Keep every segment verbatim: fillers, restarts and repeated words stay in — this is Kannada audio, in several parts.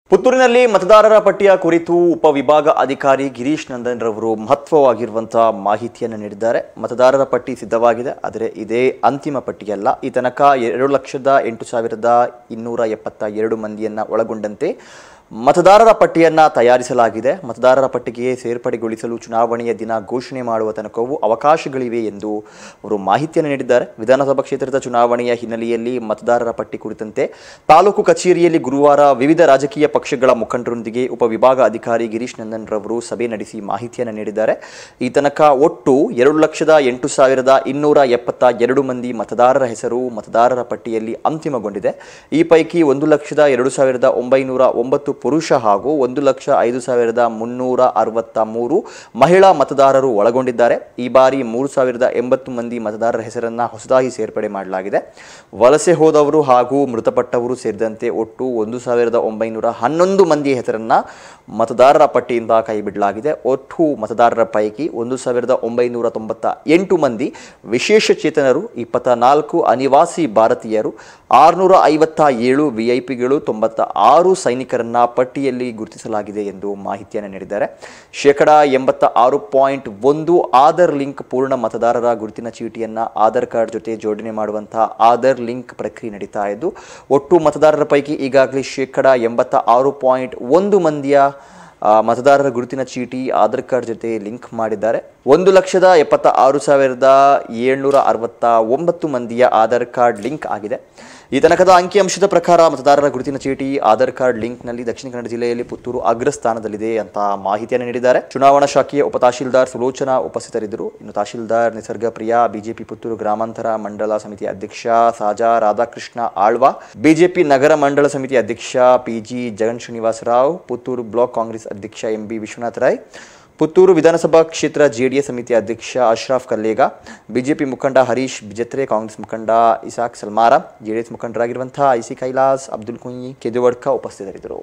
ಪುತ್ತೂರಿನಲ್ಲಿ ಮತದಾರರ ಪಟ್ಟಿಯ ಕುರಿತು ಉಪವಿಭಾಗ ಅಧಿಕಾರಿ ಗಿರೀಶ್ ನಂದನ್ ರವರು ಮಹತ್ವವಾಗಿರುವಂತಹ ಮಾಹಿತಿಯನ್ನು ನೀಡಿದ್ದಾರೆ. ಮತದಾರರ ಪಟ್ಟಿ ಸಿದ್ಧವಾಗಿದೆ, ಆದರೆ ಇದೇ ಅಂತಿಮ ಪಟ್ಟಿಯಲ್ಲ. ಈ ತನಕ ಎರಡು ಲಕ್ಷದ ಎಂಟು ಸಾವಿರದ ಇನ್ನೂರ ಎಪ್ಪತ್ತ ಎರಡು ಮಂದಿಯನ್ನ ಒಳಗೊಂಡಂತೆ ಮತದಾರರ ಪಟ್ಟಿಯನ್ನ ತಯಾರಿಸಲಾಗಿದೆ. ಮತದಾರರ ಪಟ್ಟಿಗೆ ಸೇರ್ಪಡೆಗೊಳಿಸಲು ಚುನಾವಣೆಯ ದಿನ ಘೋಷಣೆ ಮಾಡುವ ತನಕವೂ ಅವಕಾಶಗಳಿವೆ ಎಂದು ಅವರು ಮಾಹಿತಿಯನ್ನು ನೀಡಿದ್ದಾರೆ. ವಿಧಾನಸಭಾ ಕ್ಷೇತ್ರದ ಚುನಾವಣೆಯ ಹಿನ್ನೆಲೆಯಲ್ಲಿ ಮತದಾರರ ಪಟ್ಟಿ ಕುರಿತಂತೆ ತಾಲೂಕು ಕಚೇರಿಯಲ್ಲಿ ಗುರುವಾರ ವಿವಿಧ ರಾಜಕೀಯ ಪಕ್ಷಗಳ ಮುಖಂಡರೊಂದಿಗೆ ಉಪವಿಭಾಗ ಅಧಿಕಾರಿ ಗಿರೀಶ್ ನಂದನ್ ರವರು ಸಭೆ ನಡೆಸಿ ಮಾಹಿತಿಯನ್ನು ನೀಡಿದ್ದಾರೆ. ಈ ತನಕ ಒಟ್ಟು ಎರಡು ಲಕ್ಷದ ಎಂಟು ಸಾವಿರದ ಇನ್ನೂರ ಎಪ್ಪತ್ತ ಎರಡು ಮಂದಿ ಮತದಾರರ ಹೆಸರು ಮತದಾರರ ಪಟ್ಟಿಯಲ್ಲಿ ಅಂತಿಮಗೊಂಡಿದೆ. ಈ ಪೈಕಿ ಒಂದು ಲಕ್ಷದ ಎರಡು ಸಾವಿರದ ಒಂಬೈನೂರ ಒಂಬತ್ತು ಪುರುಷ ಹಾಗೂ ಒಂದು ಲಕ್ಷ ಐದು ಸಾವಿರದ ಮುನ್ನೂರ ಅರವತ್ತ ಮೂರು ಮಹಿಳಾ ಮತದಾರರು ಒಳಗೊಂಡಿದ್ದಾರೆ. ಈ ಬಾರಿ ಮೂರು ಸಾವಿರದ ಎಂಬತ್ತು ಮಂದಿ ಮತದಾರರ ಹೆಸರನ್ನ ಹೊಸದಾಗಿ ಸೇರ್ಪಡೆ ಮಾಡಲಾಗಿದೆ. ವಲಸೆ ಹೋದವರು ಹಾಗೂ ಮೃತಪಟ್ಟವರು ಸೇರಿದಂತೆ ಒಟ್ಟು ಒಂದು ಸಾವಿರದ ಒಂಬೈನೂರ ಹನ್ನೊಂದು ಮಂದಿ ಹೆಸರನ್ನ ಮತದಾರರ ಪಟ್ಟಿಯಿಂದ ಕೈಬಿಡಲಾಗಿದೆ. ಒಟ್ಟು ಮತದಾರರ ಪೈಕಿ ಒಂದು ಸಾವಿರದ ಒಂಬೈನೂರ ತೊಂಬತ್ತ ಎಂಟು ಮಂದಿ ವಿಶೇಷ ಚೇತನರು, ಇಪ್ಪತ್ತ ನಾಲ್ಕು ಅನಿವಾಸಿ ಭಾರತೀಯರು, ಆರುನೂರ ಐವತ್ತ ಏಳು ವಿಐಪಿಗಳು, ತೊಂಬತ್ತ ಆರು ಸೈನಿಕರನ್ನ ಪಟ್ಟಿಯಲ್ಲಿ ಗುರುತಿಸಲಾಗಿದೆ ಎಂದು ಮಾಹಿತಿಯನ್ನು ನೀಡಿದ್ದಾರೆ. ಶೇಕಡಾ ಎಂಬತ್ತ ಆರು ಪಾಯಿಂಟ್ ಒಂದು ಆಧಾರ್ ಲಿಂಕ್ ಪೂರ್ಣ ಮತದಾರರ ಗುರುತಿನ ಚೀಟಿಯನ್ನ ಆಧಾರ್ ಕಾರ್ಡ್ ಜೊತೆ ಜೋಡಣೆ ಮಾಡುವಂತಹ ಆಧಾರ್ ಲಿಂಕ್ ಪ್ರಕ್ರಿಯೆ ನಡೀತಾ ಇದ್ದು, ಒಟ್ಟು ಮತದಾರರ ಪೈಕಿ ಈಗಾಗಲೇ ಶೇಕಡಾ ಎಂಬತ್ತ ಆರು ಪಾಯಿಂಟ್ ಒಂದು ಮಂದಿಯ ಮತದಾರರ ಗುರುತಿನ ಚೀಟಿ ಆಧಾರ್ ಕಾರ್ಡ್ ಜೊತೆ ಲಿಂಕ್ ಮಾಡಿದ್ದಾರೆ. ಒಂದು ಲಕ್ಷದ ಎಪ್ಪತ್ತ ಆರು ಸಾವಿರದ ಏಳ್ನೂರ ಅರವತ್ತ ಒಂಬತ್ತು ಮಂದಿಯ ಆಧಾರ್ ಕಾರ್ಡ್ ಲಿಂಕ್ ಆಗಿದೆ. ಈ ತನಕದ ಅಂಕಿಅಂಶದ ಪ್ರಕಾರ ಮತದಾರರ ಗುರುತಿನ ಚೀಟಿ ಆಧಾರ್ ಕಾರ್ಡ್ ಲಿಂಕ್ನಲ್ಲಿ ದಕ್ಷಿಣ ಕನ್ನಡ ಜಿಲ್ಲೆಯಲ್ಲಿ ಪುತ್ತೂರು ಅಗ್ರಸ್ಥಾನದಲ್ಲಿದೆ ಅಂತ ಮಾಹಿತಿಯನ್ನು ನೀಡಿದ್ದಾರೆ. ಚುನಾವಣಾ ಶಾಖೆಯ ಉಪ ತಹಶೀಲ್ದಾರ್ ಸುಲೋಚನಾ ಉಪಸ್ಥಿತರಿದ್ದರು. ಇನ್ನು ತಹಶೀಲ್ದಾರ್ ನಿಸರ್ಗ ಪ್ರಿಯಾ, ಬಿಜೆಪಿ ಪುತ್ತೂರು ಗ್ರಾಮಾಂತರ ಮಂಡಲ ಸಮಿತಿ ಅಧ್ಯಕ್ಷ ಸಾಜಾ ರಾಧಾಕೃಷ್ಣ ಆಳ್ವಾ, ಬಿಜೆಪಿ ನಗರ ಮಂಡಲ ಸಮಿತಿ ಅಧ್ಯಕ್ಷ ಪಿಜಿ ಜಗನ್ ಶ್ರೀನಿವಾಸರಾವ್, ಪುತ್ತೂರು ಬ್ಲಾಕ್ ಕಾಂಗ್ರೆಸ್ ಅಧ್ಯಕ್ಷ ಎಂಬಿ ವಿಶ್ವನಾಥ್ ರಾಯ್, ಪುತ್ತೂರು ವಿಧಾನಸಭಾ ಕ್ಷೇತ್ರ ಜೆಡಿಎಸ್ ಸಮಿತಿ ಅಧ್ಯಕ್ಷ ಅಶ್ರಫ್ ಕಲ್ಲೇಗ, ಬಿಜೆಪಿ ಮುಖಂಡ ಹರೀಶ್ ಬಿಜತ್ರೆ, ಕಾಂಗ್ರೆಸ್ ಮುಖಂಡ ಇಸಾಕ್ ಸಲ್ಮಾರ, ಜೆಡಿಎಸ್ ಮುಖಂಡರಾಗಿರುವಂತಹ ಐಸಿ ಕೈಲಾಸ್, ಅಬ್ದುಲ್ ಕುಂಯಿ, ಕೆದುವಡ್ಕ ಉಪಸ್ಥಿತರಿದ್ದರು.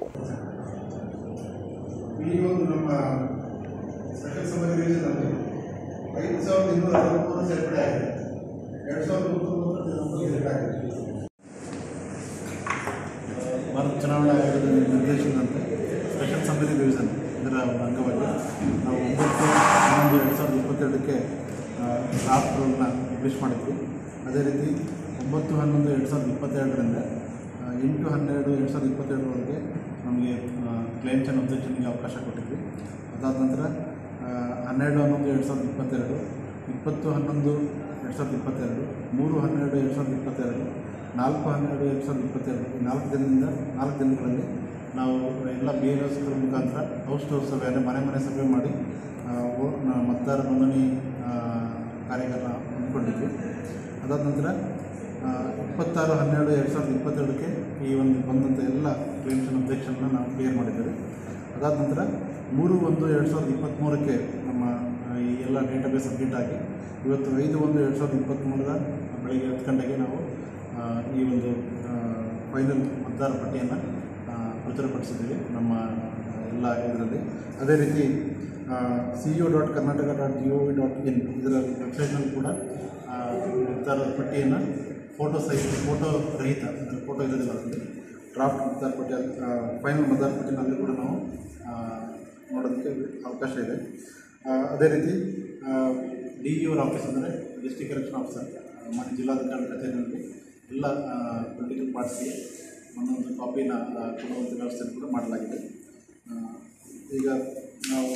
ಭಾರತ ಚುನಾವಣಾ ಆಯೋಗದ ನಿರ್ದೇಶನದಂತೆ ಸ್ಪೆಷಲ್ ಸಮ್ಮರಿ ರಿವಿಷನ್ ಇದರ ಅಂಗವಾಗಿ ನಾವು ಒಂಬತ್ತು ಹನ್ನೊಂದು ಎರಡು ಸಾವಿರದ ಇಪ್ಪತ್ತೆರಡಕ್ಕೆ ಡ್ರಾಫ್ಟ್ಗಳನ್ನ ಪಬ್ಲಿಷ್ ಮಾಡಿದ್ವಿ. ಅದೇ ರೀತಿ ಒಂಬತ್ತು ಹನ್ನೊಂದು ಎರಡು ಸಾವಿರದ ಇಪ್ಪತ್ತೆರಡರಿಂದ ಎಂಟು ಹನ್ನೆರಡು ಎರಡು ಸಾವಿರದ ಇಪ್ಪತ್ತೆರಡರವರೆಗೆ ನಮಗೆ ಕ್ಲೈಮ್ಸ್ ಆ್ಯಂಡ್ ಅಬ್ಜೆಕ್ಷನ್ಗೆ ಅವಕಾಶ ಕೊಟ್ಟಿದ್ವಿ. ಅದಾದ ನಂತರ ಹನ್ನೆರಡು ಹನ್ನೊಂದು ಎರಡು ಸಾವಿರದ ಇಪ್ಪತ್ತೆರಡು, ಇಪ್ಪತ್ತು ಹನ್ನೊಂದು ಎರಡು ಸಾವಿರದ ಇಪ್ಪತ್ತೆರಡು, ಮೂರು ಹನ್ನೆರಡು ಎರಡು ಸಾವಿರದ ಇಪ್ಪತ್ತೆರಡು, ನಾಲ್ಕು ಹನ್ನೆರಡು ಎರಡು ಸಾವಿರದ ಇಪ್ಪತ್ತೆರಡು ಈ ನಾಲ್ಕು ದಿನದಿಂದ ನಾಲ್ಕು ದಿನಗಳಲ್ಲಿ ನಾವು ಎಲ್ಲ ಬಿ ಎಲ್ ಎಸ್ಗಳ ಮುಖಾಂತರ ಹೌಸ್ ಟು ಹೌಸ್ ಸಭೆ ಅಂದರೆ ಮನೆ ಮನೆ ಸಭೆ ಮಾಡಿ ಮತದಾರ ನೋಂದಣಿ ಕಾರ್ಯಗಾರ ಹಮ್ಮಿಕೊಂಡಿದ್ವಿ. ಅದಾದ ನಂತರ ಇಪ್ಪತ್ತಾರು ಹನ್ನೆರಡು ಎರಡು ಸಾವಿರದ ಇಪ್ಪತ್ತೆರಡಕ್ಕೆ ಈ ಒಂದು ಬಂದಂಥ ಎಲ್ಲ ಕ್ಲೇಮ್ಸ್ ಆ್ಯಂಡ್ ಅಬ್ಜೆಕ್ಷನ್ನ ನಾವು ಕ್ಲಿಯರ್ ಮಾಡಿದ್ದೇವೆ. ಅದಾದ ನಂತರ ಮೂರು ಒಂದು ಎರಡು ಸಾವಿರದ ಇಪ್ಪತ್ತ್ಮೂರಕ್ಕೆ ನಮ್ಮ ಈ ಎಲ್ಲ ಡೇಟಾಬೇಸ್ ಅಪ್ಡೇಟ್ ಆಗಿ ಇವತ್ತು ಐದು ಒಂದು ಎರಡು ಸಾವಿರದ ಇಪ್ಪತ್ತ್ಮೂರರ ಬೆಳಗ್ಗೆ ಹತ್ತು ಗಂಟೆಗೆ ನಾವು ಈ ಒಂದು ಫೈನಲ್ ಮತದಾರ ಪಟ್ಟಿಯನ್ನು ಪ್ರಚುರಪಡಿಸಿದ್ದೀವಿ ನಮ್ಮ ಎಲ್ಲ ಇದರಲ್ಲಿ. ಅದೇ ರೀತಿ C U dot Karnataka dot G O V dot in ಇದರ ವೆಬ್ಸೈಟ್ನಲ್ಲಿ ಕೂಡ ಮತದಾರರ ಪಟ್ಟಿಯನ್ನು ಫೋಟೋ ಸಹಿತ ಫೋಟೋ ರಹಿತ ಫೋಟೋ ಇರೋದಿಲ್ಲ ಅದರಲ್ಲಿ ಡ್ರಾಫ್ಟ್ ಮತದಾರ ಪಟ್ಟಿ ಫೈನಲ್ ಮತದಾರ ಪಟ್ಟಿನಲ್ಲಿ ಕೂಡ ನಾವು ನೋಡೋದಕ್ಕೆ ಅವಕಾಶ ಇದೆ. ಅದೇ ರೀತಿ ಡಿ ಇ ಅವರ ಆಫೀಸ್ ಅಂದರೆ ಡಿಸ್ಟ್ರಿಕ್ಟ್ ಎಲೆಕ್ಷನ್ ಆಫೀಸರ್ ಮಾನ್ಯ ಜಿಲ್ಲಾಧಿಕಾರಿ ಕಚೇರಿಯಲ್ಲಿ ಎಲ್ಲ ಪೊಲಿಟಿಕಲ್ ಪಾರ್ಟಿಗೆ ಒಂದೊಂದು ಕಾಪಿನ ಕೊಡುವಂಥ ವ್ಯವಸ್ಥೆ ಕೂಡ ಮಾಡಲಾಗಿದೆ. ಈಗ ನಾವು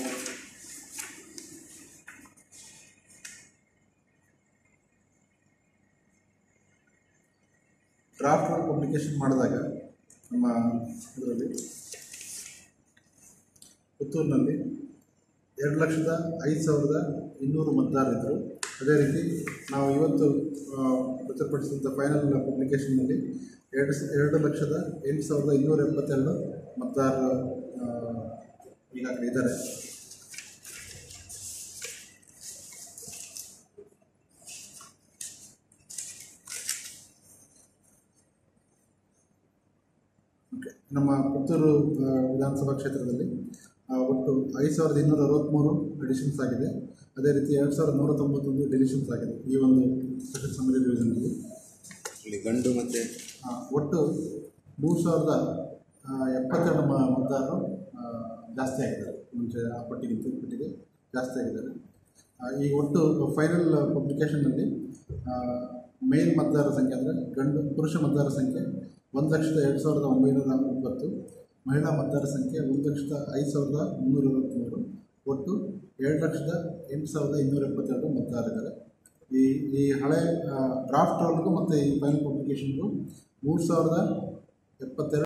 ಡ್ರಾಫ್ಟ್ ಪಬ್ಲಿಕೇಶನ್ ಮಾಡಿದಾಗ ನಮ್ಮ ಇದರಲ್ಲಿ ಪುತ್ತೂರಿನಲ್ಲಿ ಎರಡು ಲಕ್ಷದ ಐದು ಸಾವಿರದ ಇನ್ನೂರು ಮತದಾರರಿದ್ದರು. ಅದೇ ರೀತಿ ನಾವು ಇವತ್ತು ಪ್ರಚುರಪಡಿಸಿದಂಥ ಫೈನಲ್ ಪಬ್ಲಿಕೇಷನ್ನಲ್ಲಿ ಎರಡು ಎರಡು ಲಕ್ಷದ ಎಂಟು ಸಾವಿರದ ಇನ್ನೂರ ಎಪ್ಪತ್ತೆರಡು ಮತದಾರರು ಈಗಾಗಲೇ ಇದ್ದಾರೆ. ಓಕೆ, ನಮ್ಮ ಪುತ್ತೂರು ವಿಧಾನಸಭಾ ಕ್ಷೇತ್ರದಲ್ಲಿ ಒಟ್ಟು ಐದು ಸಾವಿರದ ಇನ್ನೂರ ಅರವತ್ತ್ಮೂರು ಡಿಲಿಷನ್ಸ್ ಆಗಿದೆ. ಅದೇ ರೀತಿ ಎರಡು ಸಾವಿರದ ನೂರ ತೊಂಬತ್ತೊಂದು ಡಿಲಿಷನ್ಸ್ ಆಗಿದೆ ಈ ಒಂದು ಸ್ಪೆಷಲ್ ಸಮ್ಮರಿ ರಿವಿಷನ್ನಲ್ಲಿ. ಇಲ್ಲಿ ಗಂಡು ಮತ್ತು ಒಟ್ಟು ಮೂರು ಸಾವಿರದ ಎಪ್ಪತ್ತೆರಡು ಮ ಮತದಾರರು ಜಾಸ್ತಿ ಆಗಿದ್ದಾರೆ. ಮುಂಚೆ ಆ ಪಟ್ಟಿಗಿಂತ ಈ ಪಟ್ಟಿಗೆ ಜಾಸ್ತಿ ಆಗಿದ್ದಾರೆ. ಈ ಒಟ್ಟು ಫೈನಲ್ ಪಬ್ಲಿಕೇಷನ್ನಲ್ಲಿ ಮೇಲ್ ಮತದಾರರ ಸಂಖ್ಯೆ ಅಂದರೆ ಗಂಡು ಪುರುಷ ಮತದಾರರ ಸಂಖ್ಯೆ ಒಂದು ಲಕ್ಷದ ಎರಡು ಸಾವಿರದ ಒಂಬೈನೂರ ಇಪ್ಪತ್ತು, ಮಹಿಳಾ ಮತದಾರರ ಸಂಖ್ಯೆ ಒಂದು ಲಕ್ಷದ ಐದು ಸಾವಿರದ ಮುನ್ನೂರ ಅರವತ್ತ್ಮೂರು, ಒಟ್ಟು ಎರಡು ಲಕ್ಷದ ಎಂಟು ಸಾವಿರದ ಇನ್ನೂರ ಎಪ್ಪತ್ತೆರಡು ಮತದಾರರಿದ್ದಾರೆ. ಈ ಈ ಹಳೆ ಡ್ರಾಫ್ಟ್ ರೋಲ್ಗೂ ಮತ್ತು ಈ ಫೈನಲ್ ಪಬ್ಲಿಕೇಷನ್ಗೂ ಮೂರು ಸಾವಿರದ ಎಪ್ಪತ್ತೆರಡು